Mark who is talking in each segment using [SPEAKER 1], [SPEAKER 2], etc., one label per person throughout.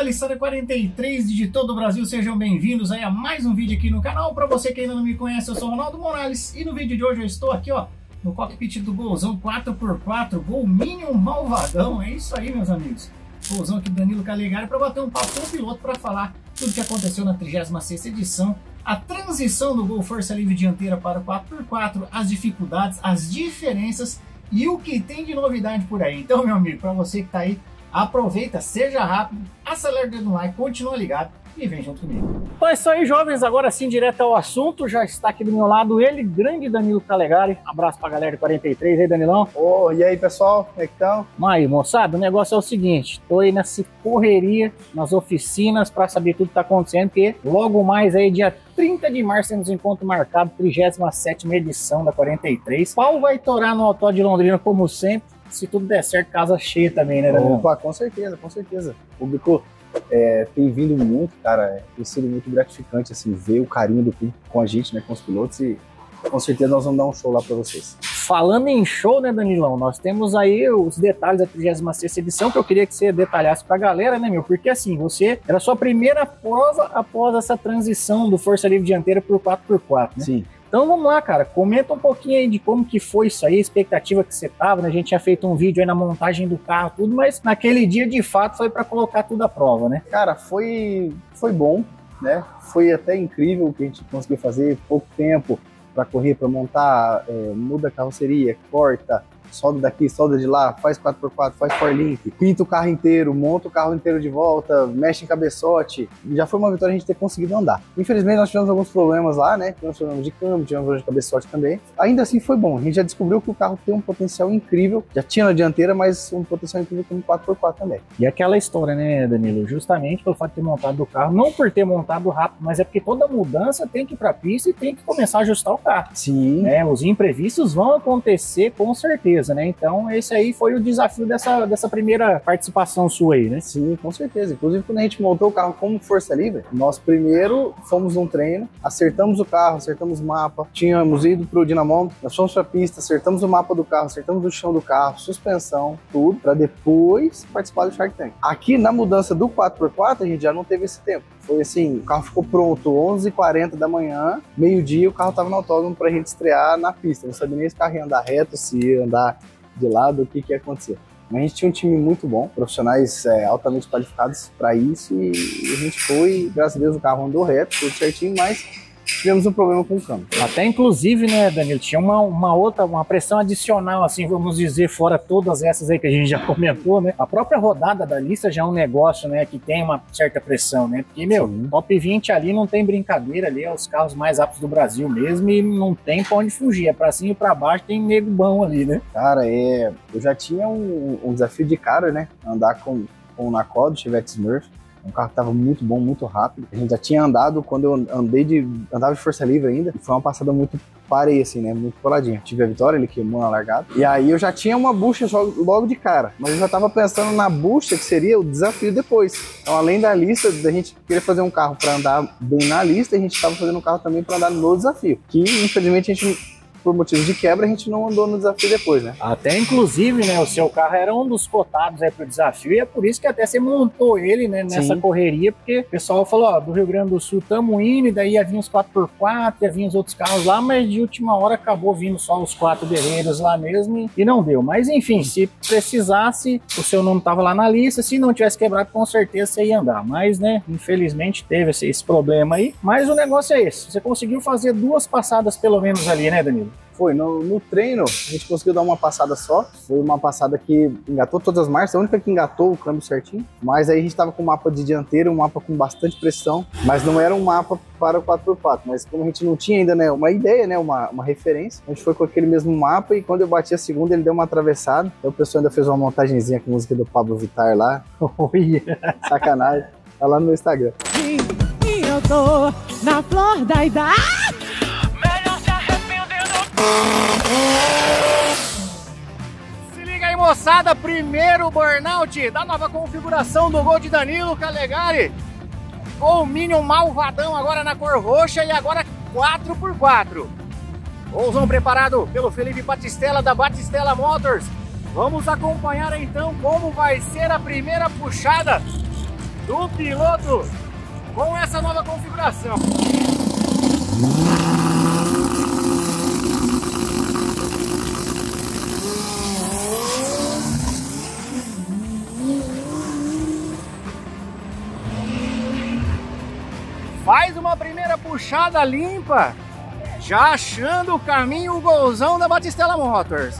[SPEAKER 1] Morales, 43 de todo o Brasil, sejam bem-vindos aí a mais um vídeo aqui no canal. Para você que ainda não me conhece, eu sou o Ronaldo Morales e no vídeo de hoje eu estou aqui, ó, no cockpit do Golzão 4x4, Gol Minion Malvadão. É isso aí, meus amigos. Golzão aqui do Danilo Calegari para bater um papo com o piloto para falar tudo que aconteceu na 36ª edição, a transição do Gol Força Livre dianteira para o 4x4, as dificuldades, as diferenças e o que tem de novidade por aí. Então, meu amigo, para você que tá aí, aproveita, seja rápido, acelera o dedo no like, continua ligado e vem junto comigo. Então é isso aí, jovens, agora sim, direto ao assunto, já está aqui do meu lado ele, grande Danilo Calegari. Abraço pra galera de 43, aí Danilão.
[SPEAKER 2] E aí pessoal, como é que estão?
[SPEAKER 1] Mas moçada, o negócio é o seguinte, tô aí nessa correria, nas oficinas pra saber tudo que tá acontecendo, porque logo mais aí, dia 30 de março, temos encontro marcado, 37ª edição da 43. Pau vai torar no Autódromo de Londrina como sempre. Se tudo der certo, casa cheia também, né, Danilo?
[SPEAKER 2] Opa, com certeza, com certeza. O público tem vindo muito, cara, tem sido muito gratificante, assim, ver o carinho do público com a gente, né, com os pilotos, e com certeza nós vamos dar um show lá pra vocês.
[SPEAKER 1] Falando em show, né, Danilão, nós temos aí os detalhes da 36ª edição, que eu queria que você detalhasse pra galera, né, meu? Porque assim, você era a sua primeira prova após essa transição do Força Livre dianteira pro 4x4, né?
[SPEAKER 2] Sim.
[SPEAKER 1] Então vamos lá, cara, comenta um pouquinho aí de como que foi isso aí, a expectativa que você tava, né? A gente tinha feito um vídeo aí na montagem do carro, tudo, mas naquele dia, de fato, foi para colocar tudo à prova, né?
[SPEAKER 2] Cara, foi bom, né? Foi até incrível o que a gente conseguiu fazer, pouco tempo para correr, para montar, muda a carroceria, corta, solda daqui, solda de lá, faz 4x4, faz forlink, pinta o carro inteiro, monta o carro inteiro de volta, mexe em cabeçote. Já foi uma vitória a gente ter conseguido andar. Infelizmente nós tivemos alguns problemas lá, né? Tivemos problemas de câmbio, tivemos problemas de cabeçote também. Ainda assim foi bom, a gente já descobriu que o carro tem um potencial incrível, já tinha na dianteira, mas um potencial incrível como 4x4 também.
[SPEAKER 1] E aquela história, né, Danilo? Justamente pelo fato de ter montado o carro, não por ter montado rápido, mas é porque toda mudança tem que ir para a pista e tem que começar a ajustar o carro.
[SPEAKER 2] Sim.
[SPEAKER 1] Os imprevistos vão acontecer com certeza, né? Então esse aí foi o desafio dessa primeira participação sua aí, né?
[SPEAKER 2] Sim, com certeza. Inclusive quando a gente montou o carro como Força Livre, nós primeiro fomos num treino, acertamos o carro, acertamos o mapa, tínhamos ido pro dinamômetro, nós fomos pra pista, acertamos o mapa do carro, acertamos o chão do carro, suspensão, tudo, para depois participar do Shark Tank. Aqui na mudança do 4x4 a gente já não teve esse tempo. Foi assim, o carro ficou pronto 11h40 da manhã, meio-dia o carro tava no autódromo pra gente estrear na pista. Não sabia nem se o carro ia andar reto, se ia andar de lado, o que ia acontecer. Mas a gente tinha um time muito bom, profissionais altamente qualificados para isso, e a gente foi, graças a Deus o carro andou reto, tudo certinho, mas tivemos um problema com o câmbio.
[SPEAKER 1] Até inclusive, né, Danilo, tinha uma pressão adicional, assim, vamos dizer, fora todas essas aí que a gente já comentou, né? A própria rodada da lista já é um negócio, né, que tem uma certa pressão, né? Porque, meu,
[SPEAKER 2] Sim.
[SPEAKER 1] Top 20 ali não tem brincadeira, ali é os carros mais rápidos do Brasil mesmo e não tem pra onde fugir, é pra cima e pra baixo, tem nego bom ali, né?
[SPEAKER 2] Cara, eu já tinha um desafio de cara, né? Andar com o Nakó do Chevette Smurf. Um carro que tava muito bom, muito rápido. A gente já tinha andado quando eu andava de Força Livre ainda. E foi uma passada muito parei, assim, né? Muito coladinha. Tive a vitória, ele queimou na largada. E aí eu já tinha uma bucha logo de cara. Mas eu já tava pensando na bucha, que seria o desafio depois. Então, além da lista, da gente querer fazer um carro para andar bem na lista, a gente tava fazendo um carro também para andar no desafio. Que, infelizmente, a gente, por motivos de quebra, a gente não andou no desafio depois, né?
[SPEAKER 1] Até inclusive, né, o seu carro era um dos cotados aí pro desafio e é por isso que até você montou ele, né, nessa
[SPEAKER 2] Sim.
[SPEAKER 1] correria, porque o pessoal falou, ó, do Rio Grande do Sul tamo indo, e daí ia vir os 4x4, ia vir os outros carros lá, mas de última hora acabou vindo só os 4 guerreiros lá mesmo e não deu. Mas enfim, se precisasse, o seu nome tava lá na lista, se não tivesse quebrado, com certeza você ia andar. Mas, né, infelizmente teve esse problema aí, mas o negócio é esse, você conseguiu fazer 2 passadas pelo menos ali, né, Danilo?
[SPEAKER 2] Foi, no treino a gente conseguiu dar uma passada só, foi uma passada que engatou todas as marchas, a única que engatou o câmbio certinho, mas aí a gente tava com um mapa de dianteiro, um mapa com bastante pressão, mas não era um mapa para o 4x4, mas como a gente não tinha ainda, né, uma ideia, né, uma referência, a gente foi com aquele mesmo mapa e quando eu bati a segunda ele deu uma atravessada, então o pessoal ainda fez uma montagenzinha com a música do Pablo Vittar lá, sacanagem, tá lá no meu Instagram.
[SPEAKER 3] E eu tô na flor da idade.
[SPEAKER 1] Se liga aí, moçada, primeiro burnout da nova configuração do Gol de Danilo Calegari. Gol Minion Malvadão agora na cor roxa e agora 4x4. Golzão preparado pelo Felipe Batistella da Batistella Motors. Vamos acompanhar então como vai ser a primeira puxada do piloto com essa nova configuração. Faz uma primeira puxada limpa, já achando o caminho, o golzão da Batistella Motors.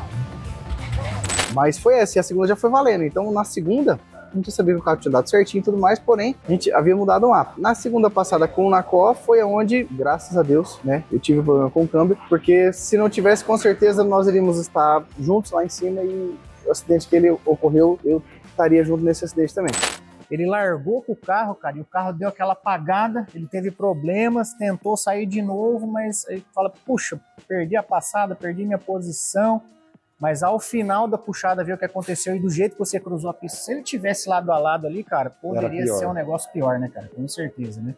[SPEAKER 2] Mas foi essa, e a segunda já foi valendo. Então na segunda, a gente sabia que o carro tinha dado certinho e tudo mais, porém, a gente havia mudado o mapa. Na segunda passada com o Nacó, foi onde, graças a Deus, né, eu tive problema com o câmbio, porque se não tivesse, com certeza, nós iríamos estar juntos lá em cima e o acidente que ele ocorreu, eu estaria junto nesse acidente também.
[SPEAKER 1] Ele largou com o carro, cara, e o carro deu aquela apagada, ele teve problemas, tentou sair de novo, mas ele fala, puxa, perdi a passada, perdi minha posição, mas ao final da puxada, viu o que aconteceu e do jeito que você cruzou a pista, se ele tivesse lado a lado ali, cara, poderia ser um negócio pior, né, cara, com certeza, né?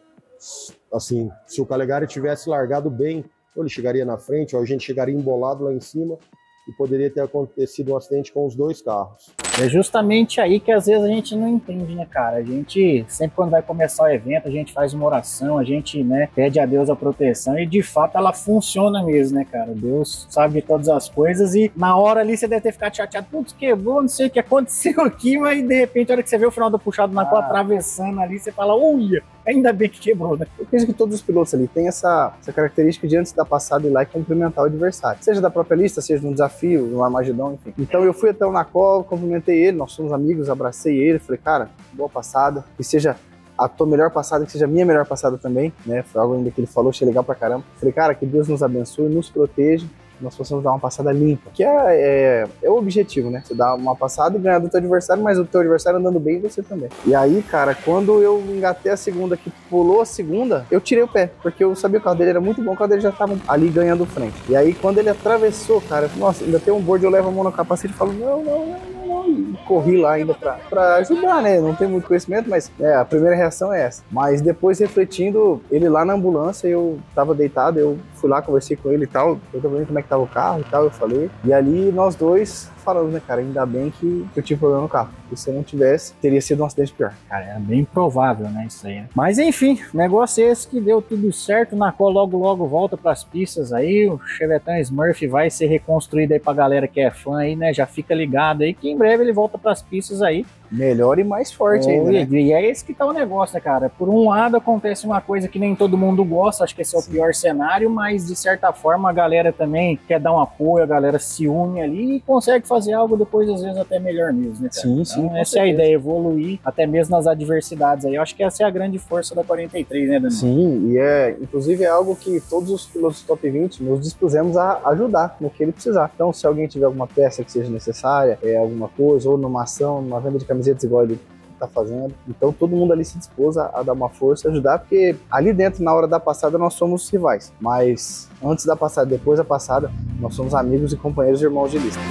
[SPEAKER 4] Assim, se o Calegari tivesse largado bem, ou ele chegaria na frente, ou a gente chegaria embolado lá em cima, e poderia ter acontecido um acidente com os dois carros.
[SPEAKER 1] É justamente aí que às vezes a gente não entende, né, cara? A gente, sempre quando vai começar o evento, a gente faz uma oração, a gente, né, pede a Deus a proteção e de fato ela funciona mesmo, né, cara? Deus sabe de todas as coisas e na hora ali você deve ter ficado chateado, putz, quebrou, não sei o que aconteceu aqui, mas de repente, a hora que você vê o final da puxada na cor atravessando ali, você fala, uia, ainda bem que quebrou, né?
[SPEAKER 2] Eu penso que todos os pilotos ali têm essa característica de antes da passada ir lá e cumprimentar o adversário. Seja da própria lista, seja num desafio, no Armagedão, enfim. Então eu fui até o Nacó, cumprimentei ele, nós somos amigos, abracei ele, falei, cara, boa passada, que seja a tua melhor passada, que seja a minha melhor passada também, né? Foi algo ainda que ele falou, achei legal pra caramba. Falei, cara, que Deus nos abençoe, nos proteja, nós possamos dar uma passada limpa, que é o objetivo, né? Você dá uma passada e ganhar do teu adversário, mas o teu adversário andando bem e você também. E aí, cara, quando eu engatei a segunda, que pulou a segunda, eu tirei o pé, porque eu sabia que o carro dele era muito bom, o carro dele já tava ali ganhando frente. E aí, quando ele atravessou, cara, eu falei, nossa, ainda tem um board, eu levo a mão no capacete e falo, não. E corri lá ainda pra ajudar, né? Não tenho muito conhecimento, mas a primeira reação é essa. Mas depois, refletindo, ele lá na ambulância, eu tava deitado, eu fui lá, conversei com ele e tal, eu tava vendo como é que tava o carro e tal, eu falei. E ali nós dois falamos, né, cara, ainda bem que eu tive problema no carro. Porque se eu não tivesse, teria sido um acidente pior.
[SPEAKER 1] Cara, é bem provável, né, isso aí, né? Mas enfim, o negócio é esse que deu tudo certo, Nacó logo volta pras pistas aí, o Chevetão Smurf vai ser reconstruído aí pra galera que é fã aí, né, já fica ligado aí, que em breve ele volta pras pistas aí.
[SPEAKER 2] Melhor e mais forte ainda, né?
[SPEAKER 1] E é esse que tá o negócio, né, cara? Por um lado acontece uma coisa que nem todo mundo gosta, acho que esse é o pior cenário, mas de certa forma a galera também quer dar um apoio, a galera se une ali e consegue fazer algo depois, às vezes, até melhor mesmo, né, cara?
[SPEAKER 2] Sim,
[SPEAKER 1] então, essa é a ideia, evoluir até mesmo nas adversidades aí. Eu acho que essa é a grande força da 43, né, Danilo?
[SPEAKER 2] Sim, e inclusive é algo que todos os pilotos top 20 nos dispusemos a ajudar no que ele precisar. Então, se alguém tiver alguma peça que seja necessária, alguma coisa, ou numa ação, numa venda de camisetas igual ele tá fazendo, então todo mundo ali se dispôs a dar uma força, ajudar, porque ali dentro, na hora da passada, nós somos rivais, mas antes da passada, depois da passada, nós somos amigos e companheiros e irmãos de lista.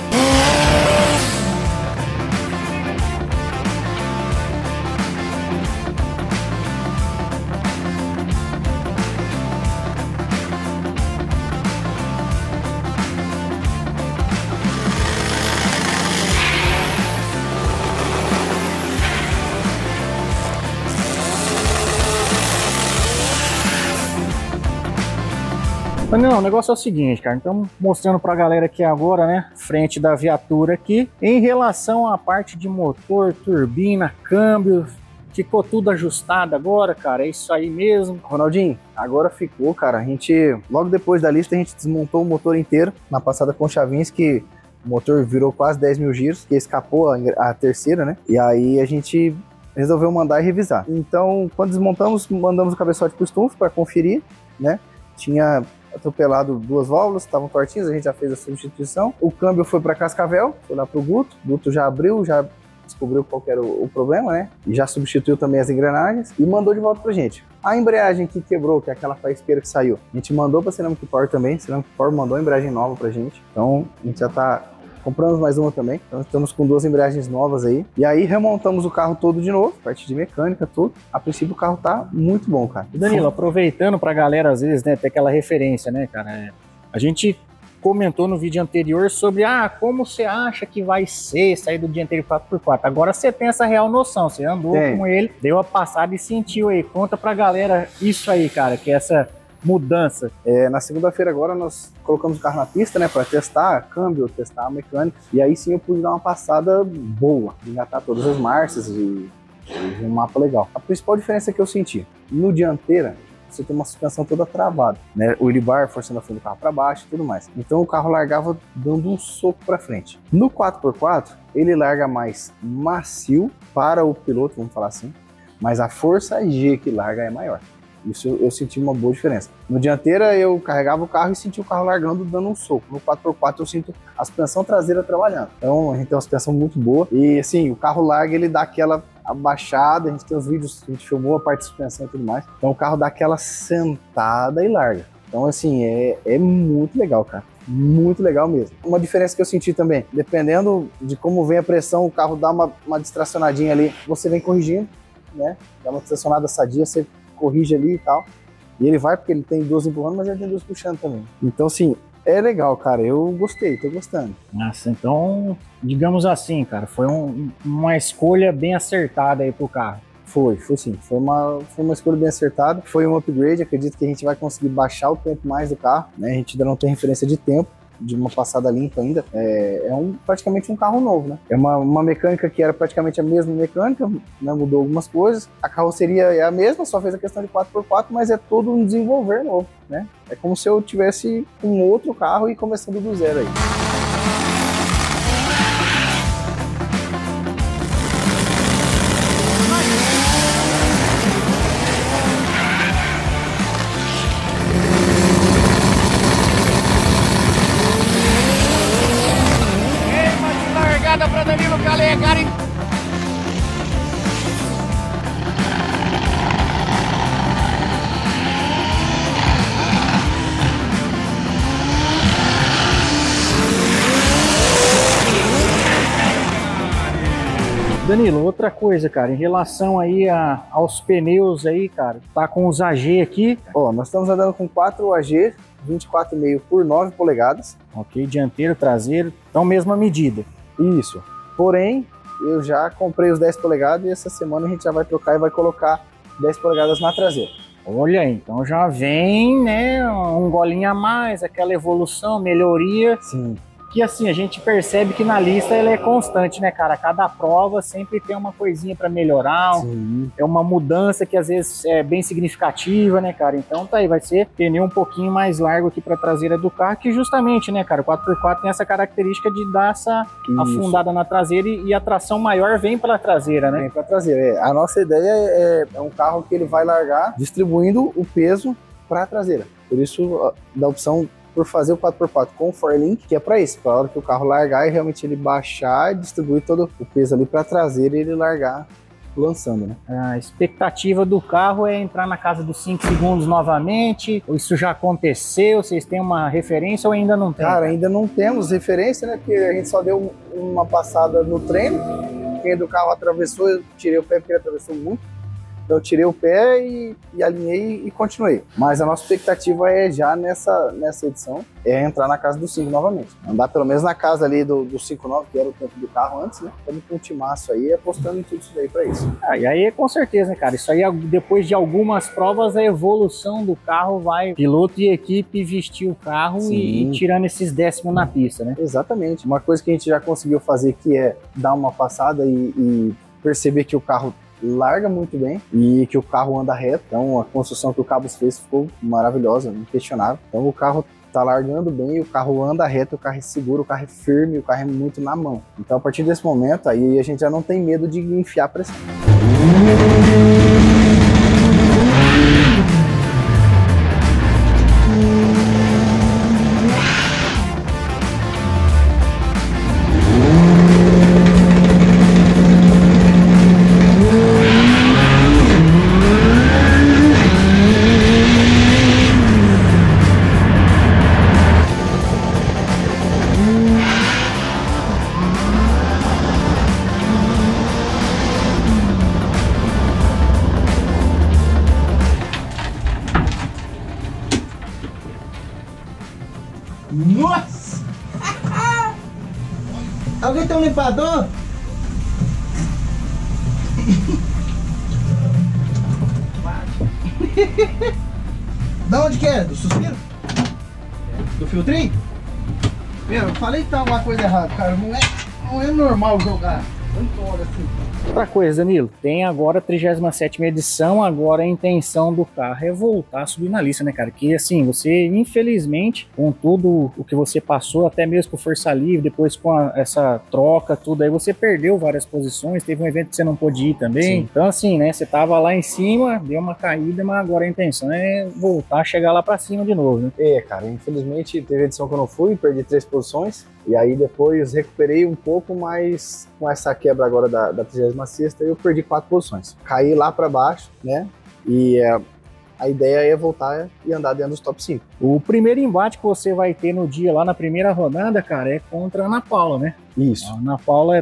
[SPEAKER 1] Mas não, o negócio é o seguinte, cara, então mostrando pra galera aqui agora, né, frente da viatura aqui, em relação à parte de motor, turbina, câmbio, ficou tudo ajustado agora, cara, é isso aí mesmo.
[SPEAKER 2] Ronaldinho, agora ficou, cara, a gente, logo depois da lista, a gente desmontou o motor inteiro, na passada com Chavinski, o motor virou quase 10 mil giros, que escapou a terceira, né, e aí a gente resolveu mandar e revisar. Então, quando desmontamos, mandamos o cabeçote pro Stumpf para conferir, né, tinha atropelado duas válvulas, estavam tortinhas, a gente já fez a substituição. O câmbio foi para Cascavel, foi lá pro Guto. O Guto já abriu, já descobriu qual que era o problema, né? E já substituiu também as engrenagens e mandou de volta pra gente. A embreagem que quebrou, que é aquela faisqueira que saiu, a gente mandou pra Ceramic Power também. Ceramic Power mandou a embreagem nova pra gente. Então, a gente já tá... Compramos mais uma também, então estamos com duas embreagens novas aí. E aí remontamos o carro todo de novo, parte de mecânica, tudo. A princípio o carro tá muito bom, cara.
[SPEAKER 1] E Danilo, aproveitando pra galera às vezes, né, ter aquela referência, né, cara, a gente comentou no vídeo anterior sobre como você acha que vai ser sair do dianteiro 4x4. Agora você tem essa real noção, você andou com ele, deu a passada e sentiu aí. Conta pra galera isso aí, cara, que é essa mudança.
[SPEAKER 2] Na segunda-feira agora nós colocamos o carro na pista, né, para testar câmbio, testar a mecânica, e aí sim eu pude dar uma passada boa, engatar todas as marchas e um mapa legal. A principal diferença que eu senti, no dianteira, você tem uma suspensão toda travada, né? O wheelie forçando a frente do carro para baixo e tudo mais. Então o carro largava dando um soco para frente. No 4x4, ele larga mais macio para o piloto, vamos falar assim, mas a força G que larga é maior. Isso eu senti uma boa diferença. No dianteira eu carregava o carro e sentia o carro largando, dando um soco. No 4x4 eu sinto a suspensão traseira trabalhando. Então a gente tem uma suspensão muito boa. E assim, o carro larga, ele dá aquela abaixada. A gente tem os vídeos, a gente filmou a parte de suspensão e tudo mais. Então o carro dá aquela sentada e larga. Então assim, é muito legal, cara. Muito legal mesmo. Uma diferença que eu senti também, dependendo de como vem a pressão, o carro dá uma distracionadinha ali. Você vem corrigindo, né? Dá uma distracionada sadia, você corrige ali e tal, e ele vai porque ele tem duas empurrando, mas ele tem duas puxando também. Então, assim, é legal, cara, eu gostei, tô gostando.
[SPEAKER 1] Nossa, então, digamos assim, cara, foi uma escolha bem acertada aí pro carro.
[SPEAKER 2] Foi sim, foi uma escolha bem acertada, foi um upgrade, acredito que a gente vai conseguir baixar o tempo mais do carro, né, a gente ainda não tem referência de tempo, de uma passada limpa ainda, praticamente um carro novo, né? É uma mecânica que era praticamente a mesma mecânica, né? Mudou algumas coisas, a carroceria é a mesma, só fez a questão de 4x4, mas é todo um desenvolver novo, né? É como se eu tivesse um outro carro e começando do zero aí.
[SPEAKER 1] Para Danilo Calegari. Danilo, outra coisa, cara, em relação aí aos pneus aí, cara, tá com os AG aqui.
[SPEAKER 2] Ó, nós estamos andando com 4 AG, 24,5 por 9 polegadas.
[SPEAKER 1] Ok, dianteiro, traseiro, então mesma medida.
[SPEAKER 2] Isso. Porém, eu já comprei os 10 polegadas e essa semana a gente já vai trocar e vai colocar 10 polegadas na traseira.
[SPEAKER 1] Olha aí, então já vem, né, um golinho a mais, aquela evolução, melhoria.
[SPEAKER 2] Sim.
[SPEAKER 1] Que assim, a gente percebe que na lista ela é constante, né, cara? Cada prova sempre tem uma coisinha para melhorar, é uma mudança que às vezes é bem significativa, né, cara? Então tá aí, vai ser pneu um pouquinho mais largo aqui para a traseira do carro, que justamente, né, cara, o 4x4 tem essa característica de dar essa afundada na traseira e a tração maior vem pela traseira, né?
[SPEAKER 2] Vem pra traseira, A nossa ideia é um carro que ele vai largar distribuindo o peso para a traseira. Por isso, da opção por fazer o 4x4 com o Forlink, que é para isso, para a hora que o carro largar e realmente ele baixar e distribuir todo o peso ali para a traseira e ele largar lançando, né?
[SPEAKER 1] A expectativa do carro é entrar na casa dos 5 segundos novamente. Isso já aconteceu? Vocês têm uma referência ou ainda não tem?
[SPEAKER 2] Cara, ainda não temos referência, né? Porque a gente só deu uma passada no treino. Quem do carro atravessou, eu tirei o pé porque ele atravessou muito. Então eu tirei o pé e alinhei e continuei. Mas a nossa expectativa é já nessa edição, é entrar na casa do 5 novamente. Andar pelo menos na casa ali do 5.9, que era o tempo do carro antes, né? Estamos com um timaço aí, apostando em tudo isso daí para isso.
[SPEAKER 1] E aí com certeza, né, cara? Isso aí, depois de algumas provas, a evolução do carro vai, piloto e equipe vestir o carro e tirando esses décimos na pista, né?
[SPEAKER 2] Exatamente. Uma coisa que a gente já conseguiu fazer que é dar uma passada e perceber que o carro larga muito bem e que o carro anda reto. Então a construção que o Cabos fez ficou maravilhosa, inquestionável. Então o carro tá largando bem, o carro anda reto, o carro é seguro, o carro é firme, o carro é muito na mão. Então a partir desse momento aí a gente já não tem medo de enfiar pressão.
[SPEAKER 5] tem um limpador? Da onde que é? Do suspiro? Do filtrinho? Meu, eu falei que tá alguma coisa errada, cara. Não é normal jogar tanto óleo assim.
[SPEAKER 1] Outra coisa, Danilo, tem agora a 37ª edição, agora a intenção do carro é voltar a subir na lista, né, cara? Que assim, você, infelizmente, com tudo o que você passou, até mesmo com Força Livre, depois com essa troca, tudo aí, você perdeu várias posições, teve um evento que você não pôde ir também. Sim. Então, assim, né, você tava lá em cima, deu uma caída, mas agora a intenção é voltar a chegar lá pra cima de novo, né?
[SPEAKER 2] É, cara, infelizmente teve edição que eu não fui, perdi 3 posições. E aí depois recuperei um pouco, mas com essa quebra agora da 36ª eu perdi 4 posições. Caí lá para baixo, né? E a ideia é voltar e andar dentro dos top 5.
[SPEAKER 1] O primeiro embate que você vai ter no dia lá na primeira rodada, cara, é contra a Ana Paula, né?
[SPEAKER 2] Isso.
[SPEAKER 1] A Ana Paula é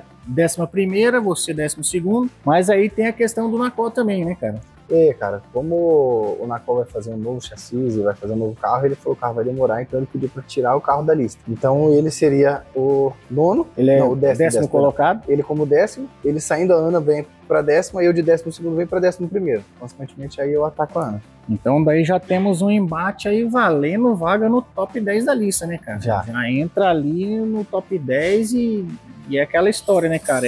[SPEAKER 1] 11ª, você 12º, mas aí tem a questão do Nacol também, né, cara?
[SPEAKER 2] É, cara, como o Nacol vai fazer um novo chassi e vai fazer um novo carro, ele falou que o carro vai demorar, então ele pediu para tirar o carro da lista. Então ele seria o nono,
[SPEAKER 1] ele é
[SPEAKER 2] não, o décimo
[SPEAKER 1] colocado.
[SPEAKER 2] Ele como 10º, ele saindo a Ana vem para 10ª e eu de 12º vem para 11º. Consequentemente aí eu ataco a Ana.
[SPEAKER 1] Então daí já temos um embate aí valendo vaga no top 10 da lista, né, cara?
[SPEAKER 2] Já
[SPEAKER 1] entra ali no top 10 e é aquela história, né, cara?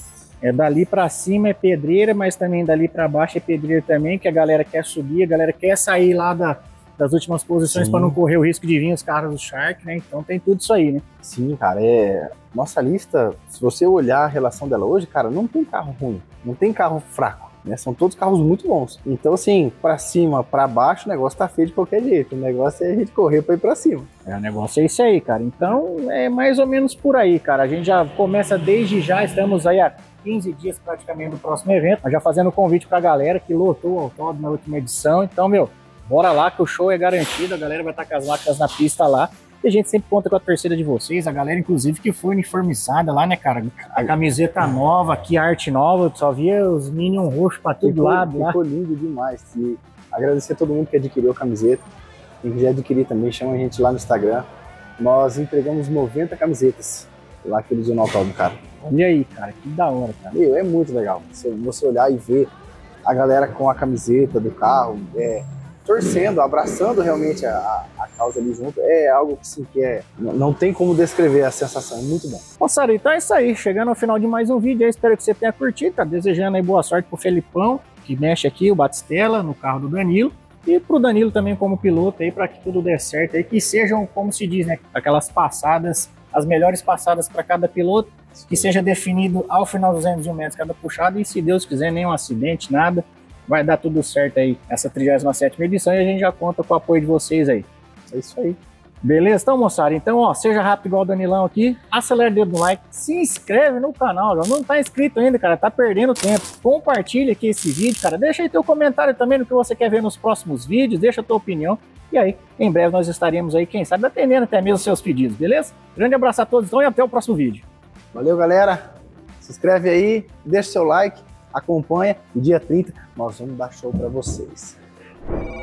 [SPEAKER 1] É dali pra cima é pedreira, mas também dali pra baixo é pedreira também, que a galera quer subir, a galera quer sair lá das últimas posições para não correr o risco de vir os caras do Shark, né? Então tem tudo isso aí, né?
[SPEAKER 2] Sim, cara, nossa lista, se você olhar a relação dela hoje, cara, não tem carro ruim, não tem carro fraco, né? São todos carros muito bons. Então, assim, pra cima, pra baixo, o negócio tá feio de qualquer jeito. O negócio é a gente correr pra ir pra cima.
[SPEAKER 1] O negócio é isso aí, cara. Então, é mais ou menos por aí, cara. A gente já começa desde já, estamos aí há 15 dias praticamente do próximo evento, mas já fazendo convite pra galera que lotou o autódromo na última edição. Então, meu, bora lá que o show é garantido, a galera vai estar com as máquinas na pista lá. E a gente sempre conta com a torcida de vocês, a galera inclusive que foi uniformizada lá, né, cara? A camiseta nova, aqui a arte nova, só via os Minion roxos pra todo lado lá.
[SPEAKER 2] Ficou lindo demais. E agradecer a todo mundo que adquiriu a camiseta. Quem quiser adquirir também, chama a gente lá no Instagram. Nós entregamos 90 camisetas lá aquele dia no autódromo, cara.
[SPEAKER 1] Olha aí, cara, que da hora, cara.
[SPEAKER 2] Meu, é muito legal. Você olhar e ver a galera com a camiseta do carro, torcendo, abraçando realmente a causa ali junto, é algo assim, que não tem como descrever a sensação, é muito bom.
[SPEAKER 1] Moçada, então é isso aí, chegando ao final de mais um vídeo, eu espero que você tenha curtido, tá desejando aí boa sorte pro Felipão, que mexe aqui, o Batistella, no carro do Danilo, e pro Danilo também como piloto aí, para que tudo dê certo aí, que sejam, como se diz, né, aquelas passadas, as melhores passadas para cada piloto, que seja definido ao final dos 201 metros cada puxada, e se Deus quiser, nenhum acidente, nada, vai dar tudo certo aí, essa 37ª edição, e a gente já conta com o apoio de vocês aí.
[SPEAKER 2] É isso aí.
[SPEAKER 1] Beleza? Então, moçada, então, ó, seja rápido igual o Danilão aqui, acelera o dedo no like, se inscreve no canal, já não tá inscrito ainda, cara, tá perdendo tempo. Compartilha aqui esse vídeo, cara, deixa aí teu comentário também no que você quer ver nos próximos vídeos, deixa a tua opinião, e aí, em breve nós estaremos aí, quem sabe, atendendo até mesmo seus pedidos, beleza? Grande abraço a todos, então, e até o próximo vídeo.
[SPEAKER 2] Valeu, galera, se inscreve aí, deixa seu like, acompanha, e dia 30 nós vamos dar show pra vocês.